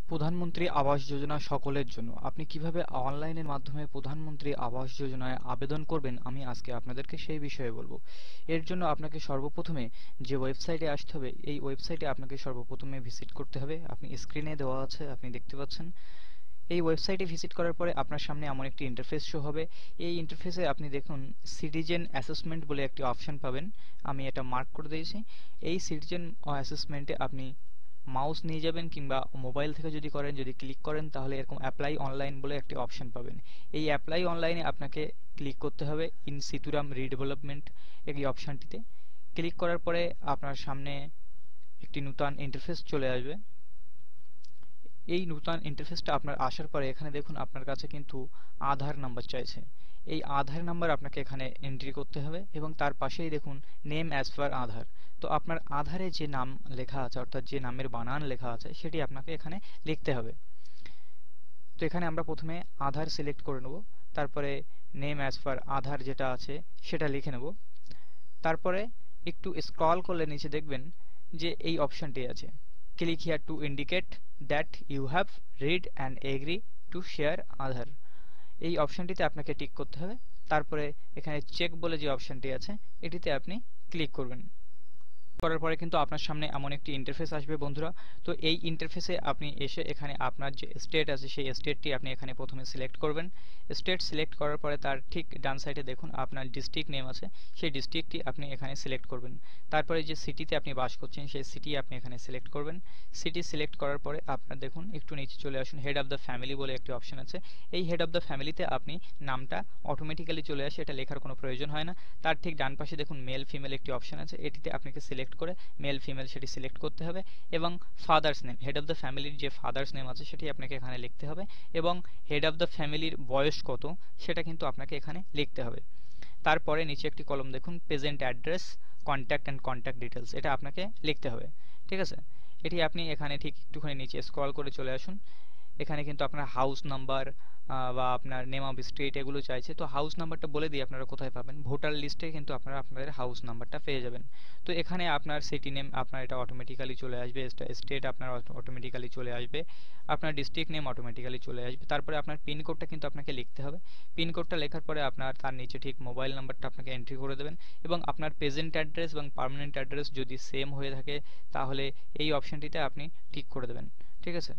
প্রধানমন্ত্রী আবাস যোজনা সকলের জন্য আপনি কিভাবে অনলাইনের মাধ্যমে প্রধানমন্ত্রী আবাস যোজনায় আবেদন করবেন আমি আজকে আপনাদেরকে সেই বিষয়ে বলবো। এর জন্য আপনাকে সর্বপ্রথমে যে ওয়েবসাইটে আসতে হবে এই ওয়েবসাইটে আপনাকে সর্বপ্রথমে ভিজিট করতে হবে। আপনি স্ক্রিনে দেওয়া আছে, আপনি দেখতে পাচ্ছেন। এই ওয়েবসাইটে ভিজিট করার পরে আপনার সামনে এমন একটি ইন্টারফেস শো হবে। এই ইন্টারফেসে আপনি দেখুন সিটিজেন অ্যাসেসমেন্ট বলে একটি অপশন পাবেন। আমি এটা মার্ক করে দিয়েছি। এই সিটিজেন অ্যাসেসমেন্টে আপনি মাউস নিয়ে যাবেন কিংবা মোবাইল থেকে যদি করেন, যদি ক্লিক করেন তাহলে এরকম অ্যাপ্লাই অনলাইন বলে একটি অপশন পাবেন। এই অ্যাপ্লাই অনলাইনে আপনাকে ক্লিক করতে হবে ইন সিতুরাম রিডেভেলপমেন্ট এই অপশনটিতে। ক্লিক করার পরে আপনার সামনে একটি নতুন ইন্টারফেস চলে আসবে। এই নতুন ইন্টারফেসটা আপনার আসার পরে এখানে দেখুন আপনার কাছে কিন্তু আধার নাম্বার চাইছে। এই আধার নাম্বার আপনাকে এখানে এন্ট্রি করতে হবে এবং তার পাশেই দেখুন নেম অ্যাজ পার আধার। তো আপনার আধারে যে নাম লেখা আছে অর্থাৎ যে নামের বানান লেখা আছে সেটি আপনাকে এখানে লিখতে হবে। তো এখানে আমরা প্রথমে আধার সিলেক্ট করে নেব, তারপরে নেম অ্যাজ পার আধার যেটা আছে সেটা লিখে নেব। তারপরে একটু স্ক্রল করলে নিচে দেখবেন যে এই অপশনটি আছে, click here to indicate that you have read and agree to share Aadhaar. এই অপশনটিতে আপনাকে টিক করতে হবে। তারপরে এখানে চেক বলে যে অপশনটি আছে এটিতে আপনি ক্লিক করবেন। করার পরে কিন্তু আপনার সামনে এমন একটি ইন্টারফেস আসবে বন্ধুরা। তো এই ইন্টারফেসে আপনি এসে এখানে আপনার যে স্টেট আছে সেই স্টেটটি আপনি এখানে প্রথমে সিলেক্ট করবেন। স্টেট সিলেক্ট করার পরে তার ঠিক ডান সাইডে দেখুন আপনার ডিস্ট্রিক্ট নেম আছে, সেই ডিস্ট্রিক্টটি আপনি এখানে সিলেক্ট করবেন। তারপরে যে সিটিতে আপনি বাস করছেন সেই সিটি আপনি এখানে সিলেক্ট করবেন। সিটি সিলেক্ট করার পরে আপনার দেখুন একটু নিচে চলে আসুন, হেড অফ দ্য ফ্যামিলি বলে একটি অপশন আছে। এই হেড অফ দ্য ফ্যামিলিতে আপনি নামটা অটোমেটিক্যালি চলে আসে, এটা লেখার কোনো প্রয়োজন হয় না। তার ঠিক ডান পাশে দেখুন মেল ফিমেল একটি অপশন আছে, এটিতে আপনাকে সিলেক্ট করে মেল ফিমেল সেটি সিলেক্ট করতে হবে এবং father's name, head of the ফ্যামিলির যে ফাদার্স নেম আছে সেটি আপনাকে এখানে লিখতে হবে এবং হেড অফ দ্য ফ্যামিলির বয়স কত সেটা কিন্তু আপনাকে এখানে লিখতে হবে। তারপরে নিচে একটি কলম দেখুন present address, contact and contact details, এটা আপনাকে লিখতে হবে। ঠিক আছে, এটি আপনি এখানে ঠিক একটুখানি নিচে স্ক্রল করে চলে আসুন। এখানে কিন্তু আপনার হাউস নাম্বার বা আপনার নেম অফ স্ট্রিট এগুলো চাইছে। তো হাউস নাম্বারটা বলে দিই আপনারা কোথায় পাবেন, ভোটার লিস্টে কিন্তু আপনারা আপনাদের হাউস নাম্বারটা পেয়ে যাবেন। তো এখানে আপনার সিটি নেম আপনার এটা অটোমেটিক্যালি চলে আসবে, স্টেট আপনার অটোমেটিক্যালি চলে আসবে, আপনার ডিস্ট্রিক্ট নেম অটোমেটিক্যালি চলে আসবে। তারপরে আপনার পিনকোডটা কিন্তু আপনাকে লিখতে হবে। পিনকোডটা লেখার পরে আপনার তার নিচে ঠিক মোবাইল নাম্বারটা আপনাকে এন্ট্রি করে দেবেন এবং আপনার প্রেজেন্ট অ্যাড্রেস এবং পার্মানেন্ট অ্যাড্রেস যদি সেম হয়ে থাকে তাহলে এই অপশনটিতে আপনি ঠিক করে দেবেন। ঠিক আছে,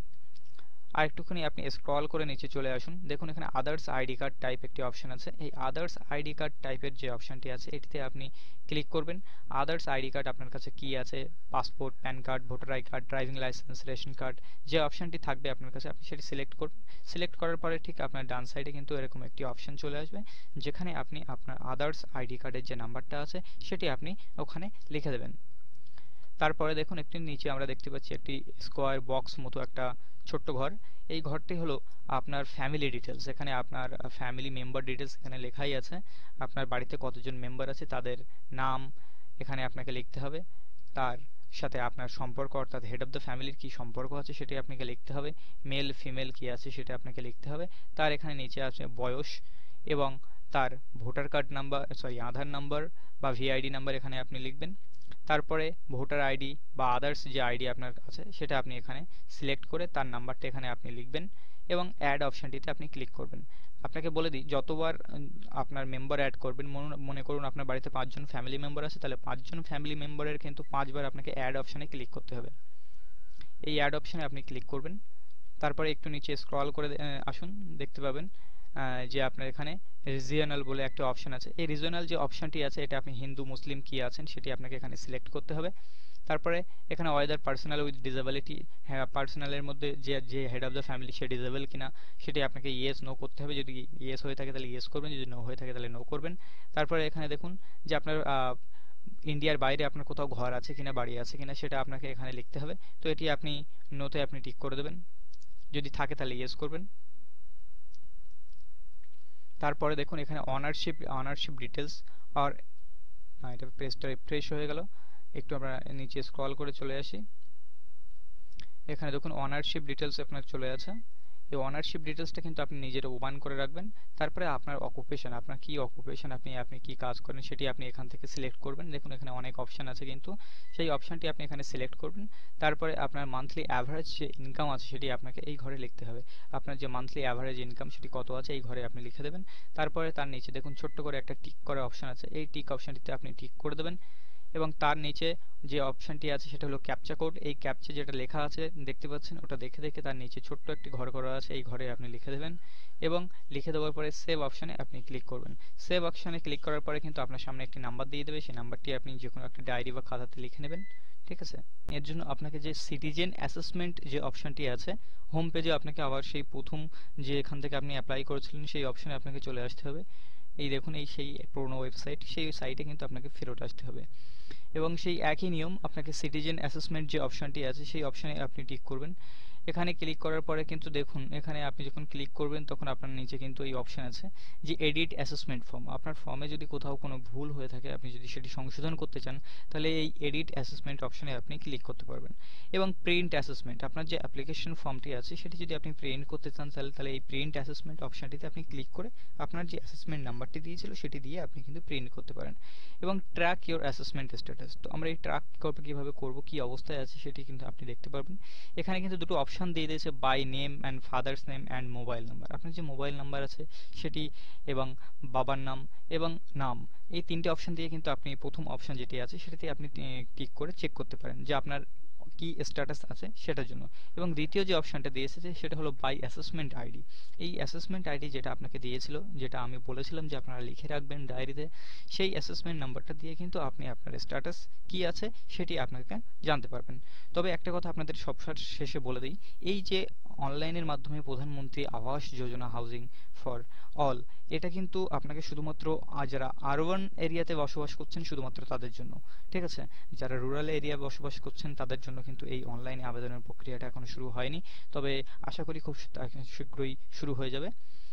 আর একটুখানি আপনি স্ক্রল করে নিচে চলে আসুন, দেখুন এখানে আদার্স আইডি কার্ড টাইপ একটি অপশন আছে। এই আদার্স আইডি কার্ড টাইপের যে অপশনটি আছে এটিতে আপনি ক্লিক করবেন। আদার্স আইডি কার্ড আপনার কাছে কি আছে, passport, PAN card, voter I card, driving licence, ration card, যে অপশনটি থাকবে আপনার কাছে আপনি সেটি সিলেক্ট করবেন। সিলেক্ট করার পরে ঠিক আপনার ডান সাইডে কিন্তু এরকম একটি অপশন চলে আসবে যেখানে আপনি আপনার আদার্স আইডি কার্ডের যে নাম্বারটা আছে সেটি আপনি ওখানে লিখে দেবেন। তারপরে দেখুন একটি নিচে আমরা দেখতে পাচ্ছি একটি স্কোয়ার বক্স মতো একটা ছোট্ট ঘর। এই ঘরটি হলো আপনার ফ্যামিলি ডিটেলস, এখানে আপনার ফ্যামিলি মেম্বার ডিটেলস এখানে লেখাই আছে। আপনার বাড়িতে কতজন মেম্বার আছে তাদের নাম এখানে আপনাকে লিখতে হবে, তার সাথে আপনার সম্পর্ক অর্থাৎ হেড অফ দ্য ফ্যামিলির কি সম্পর্ক আছে সেটি আপনাকে লিখতে হবে, মেল ফিমেল কি আছে সেটা আপনাকে লিখতে হবে। তার এখানে নিচে আছে বয়স এবং তার voter card number, sorry Aadhaar number বা ভিআইডি নাম্বার এখানে আপনি লিখবেন। তারপরে ভোটার আইডি বা আদার্স যে আইডি আপনার আছে সেটা আপনি এখানে সিলেক্ট করে তার নাম্বারটা এখানে আপনি লিখবেন এবং অ্যাড অপশনটিতে আপনি ক্লিক করবেন। আপনাকে বলে দিই যতবার আপনার মেম্বার অ্যাড করবেন, মনে করুন আপনার বাড়িতে 5 জন ফ্যামিলি মেম্বার আছে, তাহলে 5 জন ফ্যামিলি মেম্বারের কিন্তু 5 বার আপনাকে অ্যাড অপশনে ক্লিক করতে হবে। এই অ্যাড অপশনে আপনি ক্লিক করবেন। তারপরে একটু নিচে স্ক্রল করে আসুন, দেখতে পাবেন যে আপনার এখানে রিজিওনাল বলে একটা অপশন আছে। এই রিজিওনাল যে অপশনটি আছে এটা আপনি হিন্দু মুসলিম কি আছেন সেটি আপনাকে এখানে সিলেক্ট করতে হবে। তারপরে এখানে ওয়েদার পার্সোনাল উইথ ডিসেবিলিটি, হ্যাঁ পার্সোনালের মধ্যে যে যে হেড অফ দ্য ফ্যামিলি সে ডিসেবল কিনা সেটি আপনাকে ইয়েস নো করতে হবে। যদি ইয়েস হয়ে থাকে তাহলে ইয়েস করবেন, যদি নো হয়ে থাকে তাহলে নো করবেন। তারপরে এখানে দেখুন যে আপনার ইন্ডিয়ার বাইরে আপনার কোথাও ঘর আছে কিনা, বাড়ি আছে কিনা সেটা আপনাকে এখানে লিখতে হবে। তো এটি আপনি নোতে আপনি টিক করে দেবেন, যদি থাকে তাহলে ইয়েস করবেন। তারপরে দেখুন এখানে অনারশিপ ডিটেলস আর এটা পেজটা রিফ্রেশ হয়ে গেল। একটু আমরা নিচে স্ক্রল করে চলে আসি, এখানে দেখুন অনারশিপ ডিটেলস আপনার চলে আছে। এই ওনারশিপ ডিটেলসটা কিন্তু আপনি নিজের ওপেন করে রাখবেন। তারপরে আপনার অকুপেশন, আপনার কি অকুপেশন, আপনি কি কাজ করেন সেটি আপনি এখান থেকে সিলেক্ট করবেন। দেখুন এখানে অনেক অপশন আছে, কিন্তু সেই অপশনটি আপনি এখানে সিলেক্ট করবেন। তারপরে আপনার মান্থলি অ্যাভারেজ যে ইনকাম আছে সেটি আপনাকে এই ঘরে লিখতে হবে। আপনার যে মান্থলি অ্যাভারেজ ইনকাম সেটি কত আছে এই ঘরে আপনি লিখে দেবেন। তারপরে তার নিচে দেখুন ছোট্ট করে একটা টিক করার অপশন আছে, এই টিক অপশনটিতে আপনি টিক করে দেবেন। এবং তার নিচে যে অপশনটি আছে সেটা হলো ক্যাপচা কোড। এই ক্যাপচা যেটা লেখা আছে দেখতে পাচ্ছেন, ওটা দেখে দেখে তার নিচে ছোট্ট একটি ঘর করা আছে, এই ঘরে আপনি লিখে দেবেন। এবং লিখে দেওয়ার পরে সেভ অপশনে আপনি ক্লিক করবেন। সেভ অপশনে ক্লিক করার পরে কিন্তু আপনার সামনে একটি নাম্বার দিয়ে দেবে, সেই নাম্বারটি আপনি যে কোনো একটা ডায়েরি বা খাতাতে লিখে নেবেন। ঠিক আছে, এর জন্য আপনাকে যে সিটিজেন অ্যাসেসমেন্ট যে অপশনটি আছে হোম পেজে, আপনাকে আবার সেই প্রথম যে এখান থেকে আপনি অ্যাপ্লাই করেছিলেন সেই অপশনে আপনাকে চলে আসতে হবে। এই দেখুন এই সেই পুরোনো ওয়েবসাইট, সেই সাইটে কিন্তু আপনাকে ফেরত আসতে হবে। এবং সেই একই নিয়ম আপনাকে সিটিজেন অ্যাসেসমেন্ট যে অপশনটি আছে সেই অপশনে আপনি টিক করবেন। এখানে ক্লিক করার পরে কিন্তু দেখুন এখানে আপনি যখন ক্লিক করবেন তখন আপনার নিচে কিন্তু এই অপশন আছে যে এডিট অ্যাসেসমেন্ট ফর্ম। আপনার ফর্মে যদি কোথাও কোনো ভুল হয়ে থাকে, আপনি যদি সেটি সংশোধন করতে চান, তাহলে এই এডিট অ্যাসেসমেন্ট অপশনে আপনি ক্লিক করতে পারবেন। এবং প্রিন্ট অ্যাসেসমেন্ট, আপনার যে অ্যাপ্লিকেশন ফর্মটি আছে সেটি যদি আপনি প্রিন্ট করতে চান তাহলে এই প্রিন্ট অ্যাসেসমেন্ট অপশনটিতে আপনি ক্লিক করে আপনার যে অ্যাসেসমেন্ট নাম্বারটি দিয়েছিল সেটি দিয়ে আপনি কিন্তু প্রিন্ট করতে পারেন। এবং ট্র্যাক ইওর অ্যাসেসমেন্ট স্ট্যাটাস, তো আমরা এই ট্র্যাক কীভাবে করব, কি অবস্থায় আছে সেটি কিন্তু আপনি দেখতে পারবেন। এখানে কিন্তু দুটো অপশন দিয়ে দিয়েছে, by name and father's name and mobile number. আপনার যে মোবাইল নাম্বার আছে সেটি এবং বাবার নাম এবং নাম, এই তিনটে অপশন দিয়ে কিন্তু আপনি প্রথম অপশন যেটি আছে সেটাতে আপনি ক্লিক করে চেক করতে পারেন যে আপনার কি স্ট্যাটাস আছে সেটার জন্য। এবং দ্বিতীয় যে অপশনটা দিয়েছে সেটা হলো বাই অ্যাসেসমেন্ট আইডি। এই অ্যাসেসমেন্ট আইডি যেটা আপনাকে দিয়েছিল, যেটা আমি বলেছিলাম যে আপনারা লিখে রাখবেন ডায়েরিতে, সেই অ্যাসেসমেন্ট নাম্বারটা দিয়ে কিন্তু আপনি আপনার স্ট্যাটাস কি আছে সেটি আপনাকে জানতে পারবেন। তবে একটা কথা আপনাদের সব শেষে বলে দিই, এই যে অনলাইনের মাধ্যমে প্রধানমন্ত্রী Awas Yojana housing for all, এটা কিন্তু আপনাকে শুধুমাত্র যারা আরবান এরিয়াতে বসবাস করছেন শুধুমাত্র তাদের জন্য, ঠিক আছে। যারা রুরাল এরিয়া বসবাস করছেন তাদের জন্য কিন্তু এই অনলাইনে আবেদনের প্রক্রিয়াটা এখনো শুরু হয়নি, তবে আশা করি খুব শীঘ্রই শুরু হয়ে যাবে।